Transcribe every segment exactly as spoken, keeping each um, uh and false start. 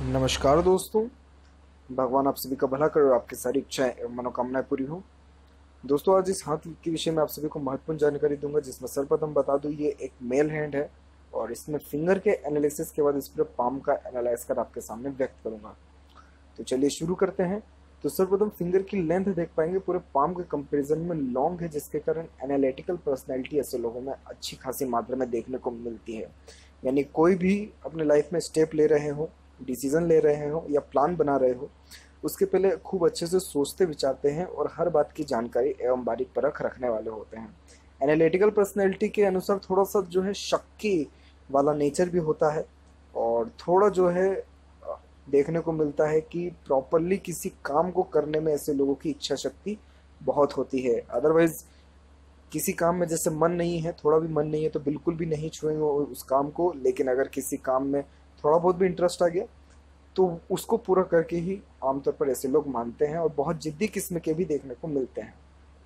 नमस्कार दोस्तों। भगवान आप सभी का भला करे और आपकी सारी इच्छाएं एवं मनोकामनाएं पूरी हो। दोस्तों, आज इस हाथ के विषय में आप सभी को महत्वपूर्ण जानकारी दूंगा, जिसमें सर्वप्रथम बता दूं ये एक मेल हैंड है और इसमें फिंगर के एनालिसिस के बाद इस पर पाम का एनालाइज कर आपके सामने व्यक्त करूंगा। तो चलिए शुरू करते हैं। तो सर्वप्रथम फिंगर की लेंथ देख पाएंगे पूरे पाम के कंपैरिजन में लॉन्ग है, जिसके कारण एनालिटिकल पर्सनैलिटी ऐसे लोगों में अच्छी खासी मात्रा में देखने को मिलती है। यानी कोई भी अपने लाइफ में स्टेप ले रहे हो, डिसीजन ले रहे हो या प्लान बना रहे हो, उसके पहले खूब अच्छे से सोचते विचारते हैं और हर बात की जानकारी एवं बारीक परख रखने वाले होते हैं। एनालिटिकल पर्सनैलिटी के अनुसार थोड़ा सा जो है शक्की वाला नेचर भी होता है और थोड़ा जो है अ, देखने को मिलता है कि प्रॉपरली किसी काम को करने में ऐसे लोगों की इच्छा शक्ति बहुत होती है। अदरवाइज किसी काम में जैसे मन नहीं है, थोड़ा भी मन नहीं है तो बिल्कुल भी नहीं छुएंगे वो उस काम को, लेकिन अगर किसी काम में थोड़ा बहुत भी इंटरेस्ट आ गया तो उसको पूरा करके ही आमतौर पर ऐसे लोग मानते हैं और बहुत जिद्दी किस्म के भी देखने को मिलते हैं।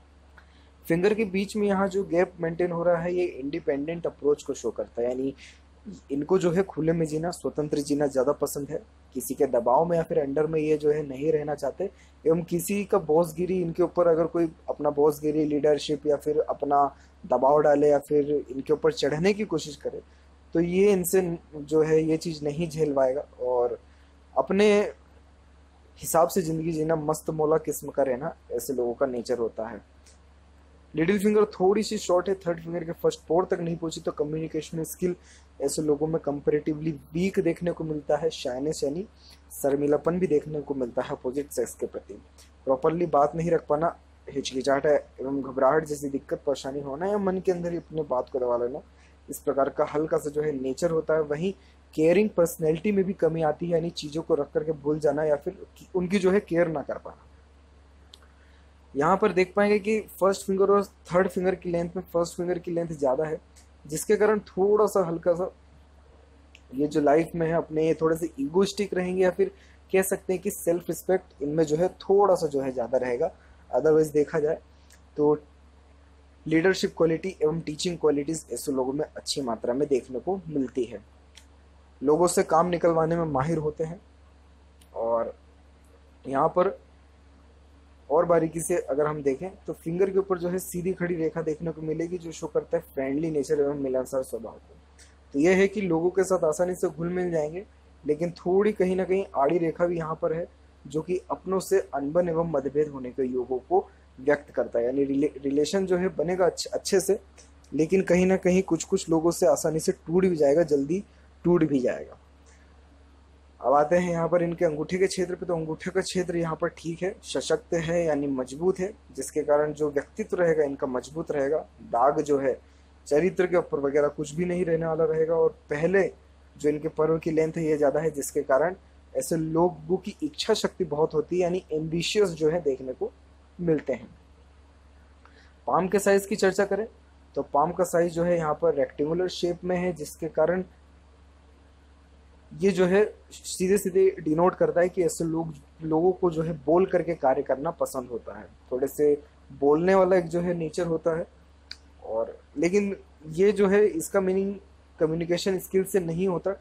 फिंगर के बीच में यहाँ जो गैप मेंटेन हो रहा है ये इंडिपेंडेंट अप्रोच को शो करता है। यानी इनको जो है खुले में जीना, स्वतंत्र जीना ज़्यादा पसंद है। किसी के दबाव में या फिर अंडर में ये जो है नहीं रहना चाहते, एवं किसी का बॉसगिरी इनके ऊपर अगर कोई अपना बॉसगिरी, लीडरशिप या फिर अपना दबाव डाले या फिर इनके ऊपर चढ़ने की कोशिश करे तो ये इनसे जो है ये चीज़ नहीं झेल पाएगा और अपने हिसाब से ज़िंदगी जीना, मस्त मौला किस्म का रहना ऐसे लोगों का नेचर होता है। लिटिल फिंगर थोड़ी सी शॉर्ट है, थर्ड फिंगर के फर्स्ट पोर तक नहीं पहुंची, तो कम्युनिकेशन स्किल ऐसे लोगों में कंपैरेटिवली वीक देखने को मिलता है। शाइनेस यानी शर्मिलापन भी देखने को मिलता है अपोजिट सेक्स के प्रति। प्रॉपरली बात नहीं रख पाना, हिचकिचाहट एवं घबराहट जैसी दिक्कत परेशानी होना या मन के अंदर ही अपने बात को दबा लेना, इस प्रकार का हल्का सा जो है नेचर होता है। वहीं केयरिंग पर्सनैलिटी में भी कमी आती है, यानी चीज़ों को रख करके भूल जाना या फिर उनकी जो है केयर ना कर पाना। यहाँ पर देख पाएंगे कि फर्स्ट फिंगर और थर्ड फिंगर की लेंथ में फर्स्ट फिंगर की लेंथ ज़्यादा है, जिसके कारण थोड़ा सा हल्का सा ये जो लाइफ में है अपने ये थोड़े से ईगोइस्टिक रहेंगे या फिर कह सकते हैं कि सेल्फ रिस्पेक्ट इनमें जो है थोड़ा सा जो है ज़्यादा रहेगा। अदरवाइज देखा जाए तो लीडरशिप क्वालिटी एवं टीचिंग क्वालिटीज़ ऐसे लोगों में अच्छी मात्रा में देखने को मिलती है। लोगों से काम निकलवाने में माहिर होते हैं और यहाँ पर और बारीकी से अगर हम देखें तो फिंगर के ऊपर जो है सीधी खड़ी रेखा देखने को मिलेगी, जो शो करता है फ्रेंडली नेचर एवं मिलनसार स्वभाव को। तो यह है कि लोगों के साथ आसानी से घुल मिल जाएंगे, लेकिन थोड़ी कहीं ना कहीं आड़ी रेखा भी यहाँ पर है, जो कि अपनों से अनबन एवं मतभेद होने के योगों को व्यक्त करता है। यानी रिले, रिलेशन जो है बनेगा अच्छे अच्छे से, लेकिन कहीं ना कहीं कुछ कुछ लोगों से आसानी से टूट भी जाएगा, जल्दी टूट भी जाएगा। अब आते हैं यहाँ पर इनके अंगूठे के क्षेत्र पे। तो अंगूठे का क्षेत्र यहाँ पर ठीक है, सशक्त है यानी मजबूत है, जिसके कारण जो व्यक्तित्व रहेगा इनका मजबूत रहेगा। दाग जो है चरित्र के ऊपर वगैरह कुछ भी नहीं रहने वाला रहेगा। और पहले जो इनके पर्व की लेंथ है ये ज़्यादा है, जिसके कारण ऐसे लोगों की इच्छा शक्ति बहुत होती है, यानी एम्बिशियस जो है देखने को मिलते हैं। पाम के साइज की चर्चा करें तो पाम का साइज जो है यहाँ पर रेक्टेंगुलर शेप में है, जिसके कारण ये जो है सीधे सीधे डिनोट करता है कि ऐसे लोग लोगों को जो है बोल करके कार्य करना पसंद होता है। थोड़े से बोलने वाला एक जो है नेचर होता है, और लेकिन ये जो है इसका मीनिंग कम्युनिकेशन स्किल से नहीं होता।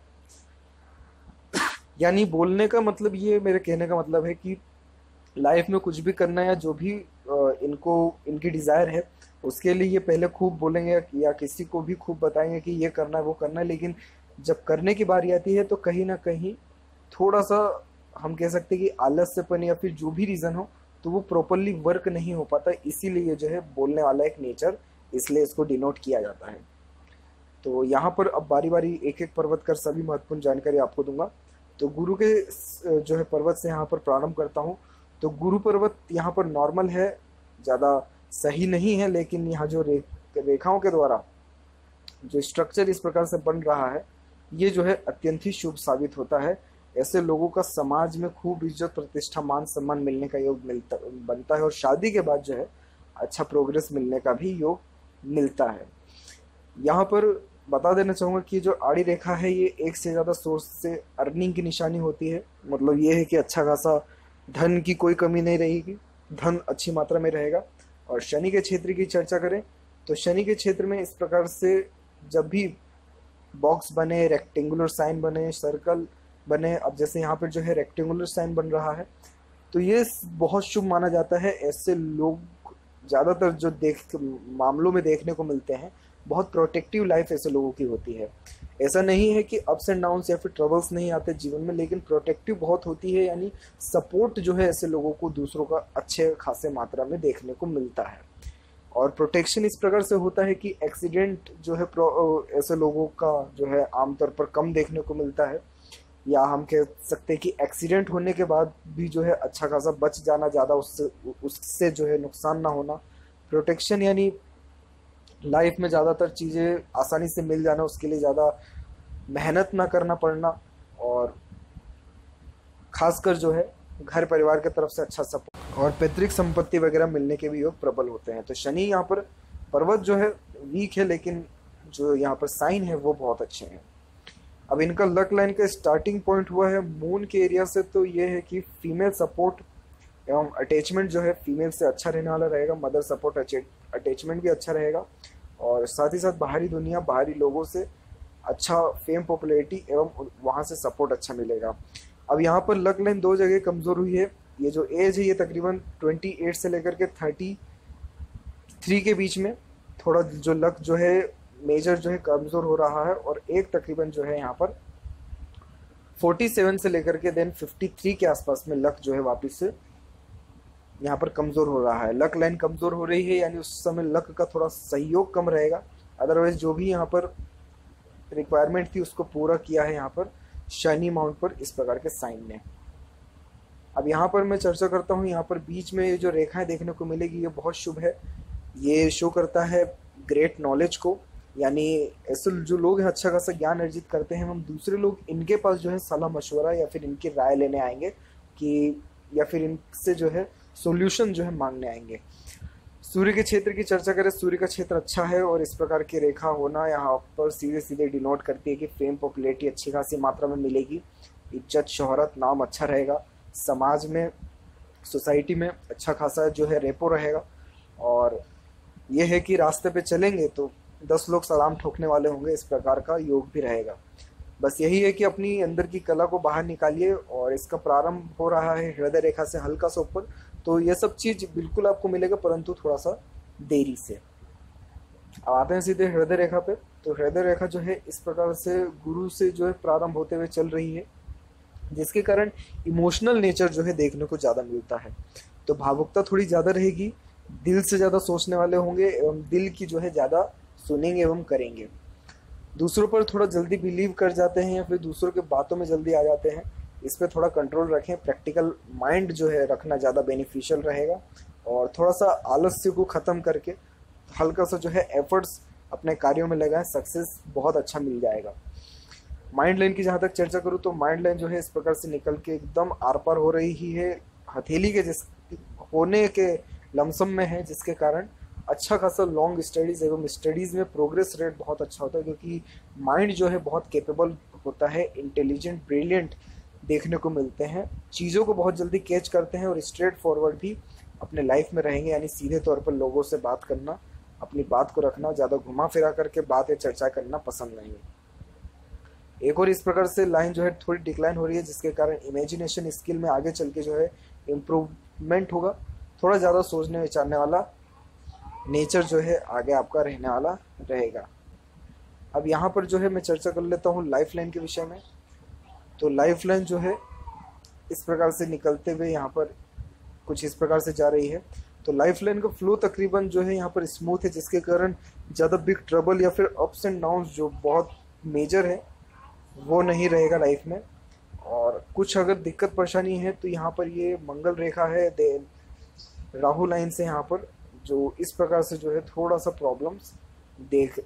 यानी बोलने का मतलब, ये मेरे कहने का मतलब है कि लाइफ में कुछ भी करना या जो भी इनको इनकी डिज़ायर है उसके लिए ये पहले खूब बोलेंगे या किसी को भी खूब बताएंगे कि ये करना है वो करना है, लेकिन जब करने की बारी आती है तो कहीं ना कहीं थोड़ा सा हम कह सकते हैं कि आलस्यपन या फिर जो भी रीज़न हो तो वो प्रॉपरली वर्क नहीं हो पाता। इसीलिए जो है बोलने वाला एक नेचर, इसलिए इसको डिनोट किया जाता है। तो यहाँ पर अब बारी बारी एक एक पर्वत कर सभी महत्वपूर्ण जानकारी आपको दूंगा। तो गुरु के जो है पर्वत से यहाँ पर प्रारंभ करता हूँ। तो गुरु पर्वत यहाँ पर नॉर्मल है, ज़्यादा सही नहीं है, लेकिन यहाँ जो रे, रेखाओं के द्वारा जो स्ट्रक्चर इस प्रकार से बन रहा है ये जो है अत्यंत ही शुभ साबित होता है। ऐसे लोगों का समाज में खूब इज्जत, प्रतिष्ठा, मान सम्मान मिलने का योग मिलता बनता है, और शादी के बाद जो है अच्छा प्रोग्रेस मिलने का भी योग मिलता है। यहाँ पर बता देना चाहूँगा कि जो आड़ी रेखा है ये एक से ज़्यादा सोर्स से अर्निंग की निशानी होती है। मतलब ये है कि अच्छा खासा धन की कोई कमी नहीं रहेगी, धन अच्छी मात्रा में रहेगा। और शनि के क्षेत्र की चर्चा करें तो शनि के क्षेत्र में इस प्रकार से जब भी बॉक्स बने, रेक्टेंगुलर साइन बने, सर्कल बने। अब जैसे यहाँ पर जो है रेक्टेंगुलर साइन बन रहा है, तो ये बहुत शुभ माना जाता है। ऐसे लोग ज़्यादातर जो देख मामलों में देखने को मिलते हैं, बहुत प्रोटेक्टिव लाइफ ऐसे लोगों की होती है। ऐसा नहीं है कि अप्स एंड डाउन्स या फिर ट्रबल्स नहीं आते जीवन में, लेकिन प्रोटेक्टिव बहुत होती है, यानी सपोर्ट जो है ऐसे लोगों को दूसरों का अच्छे खासे मात्रा में देखने को मिलता है। और प्रोटेक्शन इस प्रकार से होता है कि एक्सीडेंट जो है ऐसे लोगों का जो है आमतौर पर कम देखने को मिलता है, या हम कह सकते हैं कि एक्सीडेंट होने के बाद भी जो है अच्छा खासा बच जाना, ज़्यादा उससे उससे जो है नुकसान ना होना। प्रोटेक्शन यानी लाइफ में ज़्यादातर चीज़ें आसानी से मिल जाना, उसके लिए ज़्यादा मेहनत ना करना पड़ना, और खासकर जो है घर परिवार की तरफ से अच्छा सपोर्ट और पैतृक संपत्ति वगैरह मिलने के भी योग प्रबल होते हैं। तो शनि यहाँ पर पर्वत जो है वीक है, लेकिन जो यहाँ पर साइन है वो बहुत अच्छे हैं। अब इनका लक लाइन का स्टार्टिंग पॉइंट हुआ है मून के एरिया से, तो ये है कि फीमेल सपोर्ट एवं अटैचमेंट जो है फीमेल से अच्छा रहने वाला रहेगा। मदर सपोर्ट अटैचमेंट भी अच्छा रहेगा, और साथ ही साथ बाहरी दुनिया, बाहरी लोगों से अच्छा फेम, पॉपुलैरिटी एवं वहाँ से सपोर्ट अच्छा मिलेगा। अब यहाँ पर लक लाइन दो जगह कमज़ोर हुई है। ये जो एज है ये तकरीबन अट्ठाईस से लेकर के तैंतीस के बीच में थोड़ा जो लक जो है मेजर जो है कमज़ोर हो रहा है, और एक तकरीबन जो है यहाँ पर सैंतालीस से लेकर के देन तिरेपन के आसपास में लक जो है वापस से यहाँ पर कमज़ोर हो रहा है। लक लाइन कमज़ोर हो रही है, यानी उस समय लक का थोड़ा सहयोग कम रहेगा। अदरवाइज जो भी यहाँ पर रिक्वायरमेंट थी उसको पूरा किया है यहाँ पर शनि माउंट पर इस प्रकार के साइन ने। अब यहाँ पर मैं चर्चा करता हूँ, यहाँ पर बीच में ये जो रेखाएं देखने को मिलेगी ये बहुत शुभ है। ये शो करता है ग्रेट नॉलेज को, यानी ऐसे जो लोग हैं अच्छा खासा ज्ञान अर्जित करते हैं, हम दूसरे लोग इनके पास जो है सलाह मशवरा या फिर इनकी राय लेने आएंगे कि या फिर इनसे जो है सॉल्यूशन जो है मांगने आएंगे। सूर्य के क्षेत्र की चर्चा करें, सूर्य का क्षेत्र अच्छा है, और इस प्रकार की रेखा होना यहाँ पर सीधे सीधे डिनोट करती है कि फेम, पॉपुलैरिटी अच्छी खासी मात्रा में मिलेगी, इज्जत, शोहरत, नाम अच्छा रहेगा, समाज में, सोसाइटी में अच्छा खासा जो है रेपो रहेगा। और यह है कि रास्ते पे चलेंगे तो दस लोग सलाम ठोकने वाले होंगे, इस प्रकार का योग भी रहेगा। बस यही है कि अपनी अंदर की कला को बाहर निकालिए, और इसका प्रारंभ हो रहा है हृदय रेखा से हल्का सा ऊपर, तो ये सब चीज़ बिल्कुल आपको मिलेगा, परंतु थोड़ा सा देरी से। अब आते हैं सीधे हृदय रेखा पे। तो हृदय रेखा जो है इस प्रकार से गुरु से जो है प्रारंभ होते हुए चल रही है, जिसके कारण इमोशनल नेचर जो है देखने को ज़्यादा मिलता है। तो भावुकता थोड़ी ज़्यादा रहेगी, दिल से ज़्यादा सोचने वाले होंगे, एवं दिल की जो है ज़्यादा सुनेंगे एवं करेंगे। दूसरों पर थोड़ा जल्दी बिलीव कर जाते हैं, या फिर दूसरों के बातों में जल्दी आ जाते हैं, इस पर थोड़ा कंट्रोल रखें। प्रैक्टिकल माइंड जो है रखना ज़्यादा बेनिफिशियल रहेगा, और थोड़ा सा आलस्य को ख़त्म करके हल्का सा जो है एफर्ट्स अपने कार्यों में लगाएं, सक्सेस बहुत अच्छा मिल जाएगा। माइंड लाइन की जहाँ तक चर्चा करूँ तो माइंड लाइन जो है इस प्रकार से निकल के एकदम आर पार हो रही ही है, हथेली के जिस होने के लमसम में है, जिसके कारण अच्छा खासा लॉन्ग स्टडीज़ एवं स्टडीज़ में प्रोग्रेस रेट बहुत अच्छा होता है, क्योंकि माइंड जो है बहुत कैपेबल होता है, इंटेलिजेंट, ब्रिलियंट देखने को मिलते हैं, चीज़ों को बहुत जल्दी कैच करते हैं, और स्ट्रेट फॉरवर्ड भी अपने लाइफ में रहेंगे, यानी सीधे तौर पर लोगों से बात करना, अपनी बात को रखना, ज़्यादा घुमा फिरा करके बात या चर्चा करना पसंद नहीं है। एक और इस प्रकार से लाइन जो है थोड़ी डिक्लाइन हो रही है, जिसके कारण इमेजिनेशन स्किल में आगे चल के जो है इम्प्रूवमेंट होगा। थोड़ा ज़्यादा सोचने विचारने वाला नेचर जो है आगे आपका रहने वाला रहेगा। अब यहाँ पर जो है मैं चर्चा कर लेता हूँ लाइफ लाइन के विषय में। तो लाइफ लाइन जो है इस प्रकार से निकलते हुए यहाँ पर कुछ इस प्रकार से जा रही है। तो लाइफ लाइन का फ्लो तकरीबन जो है यहाँ पर स्मूथ है, जिसके कारण ज़्यादा बिग ट्रबल या फिर अप्स एंड डाउन्स जो बहुत मेजर है वो नहीं रहेगा लाइफ में। और कुछ अगर दिक्कत परेशानी है तो यहाँ पर ये मंगल रेखा है, देन राहु लाइन से यहाँ पर जो इस प्रकार से जो है थोड़ा सा प्रॉब्लम्स देख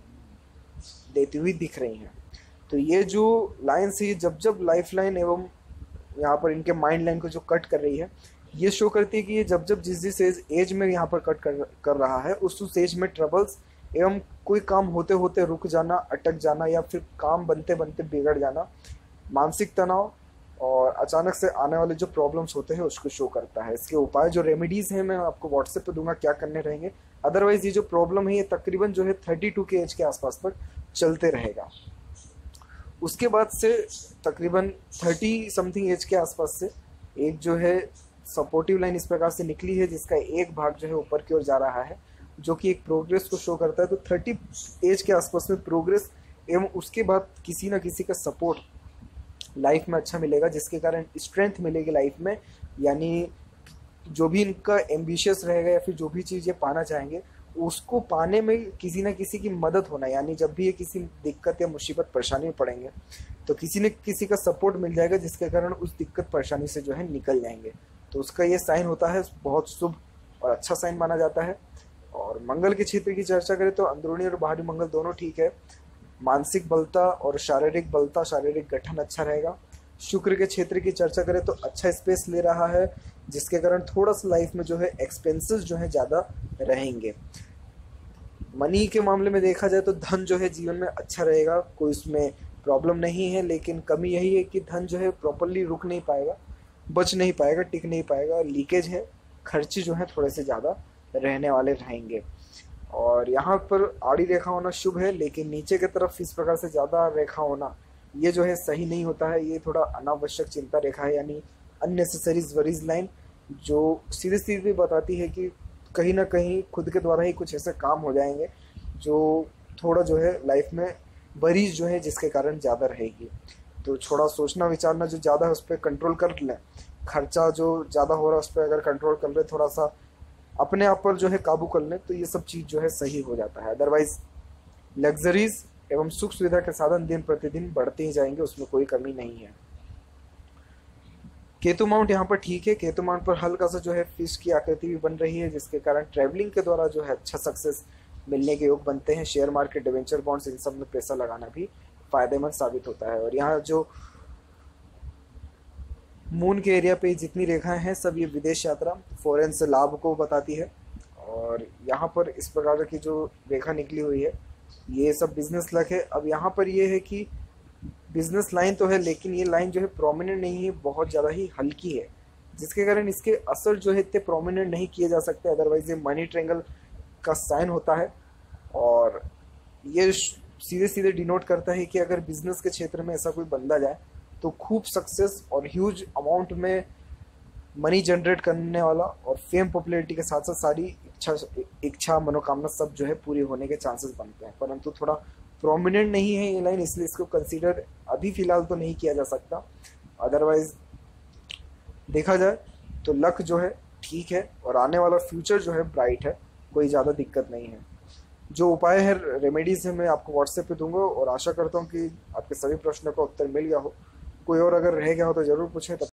देती हुई दिख रही हैं। तो ये जो लाइन से जब जब लाइफ लाइन एवं यहाँ पर इनके माइंड लाइन को जो कट कर रही है, ये शो करती है कि ये जब जब जिस जिस एज एज में यहाँ पर कट कर कर रहा है उस उस एज में ट्रबल्स एवं कोई काम होते होते रुक जाना, अटक जाना, या फिर काम बनते बनते बिगड़ जाना, मानसिक तनाव और अचानक से आने वाले जो प्रॉब्लम्स होते हैं उसको शो करता है। इसके उपाय जो रेमेडीज़ हैं मैं आपको व्हाट्सएप पे दूंगा क्या करने रहेंगे। अदरवाइज ये जो प्रॉब्लम है ये तकरीबन जो है थर्टी टू के एज के आसपास तक चलते रहेगा। उसके बाद से तकरीबन थर्टी समथिंग एज के आसपास से एक जो है सपोर्टिव लाइन इस प्रकार से निकली है जिसका एक भाग जो है ऊपर की ओर जा रहा है, जो कि एक प्रोग्रेस को शो करता है। तो थर्टी एज के आसपास में प्रोग्रेस एवं उसके बाद किसी ना किसी का सपोर्ट लाइफ में अच्छा मिलेगा, जिसके कारण स्ट्रेंथ मिलेगी लाइफ में। यानी जो भी इनका एम्बिशियस रहेगा या फिर जो भी चीज़ ये पाना चाहेंगे उसको पाने में किसी ना किसी की मदद होना, यानी जब भी ये किसी दिक्कत या मुसीबत परेशानी में पड़ेंगे तो किसी न किसी का सपोर्ट मिल जाएगा, जिसके कारण उस दिक्कत परेशानी से जो है निकल जाएंगे। तो उसका ये साइन होता है, बहुत शुभ और अच्छा साइन माना जाता है। और मंगल के क्षेत्र की चर्चा करें तो अंदरूनी और बाहरी मंगल दोनों ठीक है। मानसिक बलता और शारीरिक बलता, शारीरिक गठन अच्छा रहेगा। शुक्र के क्षेत्र की चर्चा करें तो अच्छा स्पेस ले रहा है, जिसके कारण थोड़ा सा लाइफ में जो है एक्सपेंसेस जो है ज़्यादा रहेंगे। मनी के मामले में देखा जाए तो धन जो है जीवन में अच्छा रहेगा, कोई उसमें प्रॉब्लम नहीं है, लेकिन कमी यही है कि धन जो है प्रॉपरली रुक नहीं पाएगा, बच नहीं पाएगा, टिक नहीं पाएगा, लीकेज है, खर्चे जो हैं थोड़े से ज़्यादा रहने वाले रहेंगे। और यहाँ पर आड़ी रेखा होना शुभ है, लेकिन नीचे की तरफ इस प्रकार से ज़्यादा रेखा होना ये जो है सही नहीं होता है। ये थोड़ा अनावश्यक चिंता रेखा है, यानी अननेसेसरीज वरीज लाइन, जो सीधी सीधी बताती है कि कहीं ना कहीं खुद के द्वारा ही कुछ ऐसे काम हो जाएंगे जो थोड़ा जो है लाइफ में वरीज जो है जिसके कारण ज़्यादा रहेगी। तो थोड़ा सोचना विचारना जो ज़्यादा है उस पर कंट्रोल कर लें, खर्चा जो ज़्यादा हो रहा है उस पर अगर कंट्रोल कर ले, थोड़ा सा अपने आप पर जो है काबू कर लें, तो ये सब चीज़ जो है सही हो जाता है। अदरवाइज लग्जरीज एवं सुख सुविधा के साधन दिन प्रतिदिन बढ़ते ही जाएंगे, उसमें कोई कमी नहीं है। केतु माउंट यहाँ पर ठीक है। केतु माउंट पर हल्का सा जो है फिश की आकृति भी बन रही है, जिसके कारण ट्रैवलिंग के द्वारा जो है अच्छा सक्सेस मिलने के योग बनते हैं। शेयर मार्केट, डिवेंचर बॉन्ड्स, इन सब में पैसा लगाना भी फायदेमंद साबित होता है। और यहाँ जो मून के एरिया पे जितनी रेखाएं हैं सब ये विदेश यात्रा, फॉरेन से लाभ को बताती है। और यहाँ पर इस प्रकार की जो रेखा निकली हुई है ये सब बिजनेस लक है। अब यहाँ पर ये है कि बिजनेस लाइन तो है, लेकिन ये लाइन जो है प्रोमिनेंट नहीं है, बहुत ज़्यादा ही हल्की है, जिसके कारण इसके असर जो है इतने प्रोमिनेंट नहीं किए जा सकते। अदरवाइज ये मनी ट्रायंगल का साइन होता है, और ये सीधे सीधे डिनोट करता है कि अगर बिजनेस के क्षेत्र में ऐसा कोई बंदा जाए तो खूब सक्सेस और ह्यूज अमाउंट में मनी जनरेट करने वाला, और फेम पॉपुलैरिटी के साथ साथ सारी इच्छा इच्छा मनोकामना सब जो है पूरी होने के चांसेस बनते हैं। परंतु थोड़ा प्रोमिनेंट नहीं है ये लाइन, इसलिए इसको कंसीडर अभी फिलहाल तो नहीं किया जा सकता। अदरवाइज देखा जाए तो लक जो है ठीक है, और आने वाला फ्यूचर जो है ब्राइट है, कोई ज़्यादा दिक्कत नहीं है। जो उपाय है, रेमेडीज है, मैं आपको व्हाट्सएप पे दूंगा, और आशा करता हूँ कि आपके सभी प्रश्नों का उत्तर मिल गया हो। कोई और अगर रह गया हो तो ज़रूर पूछें।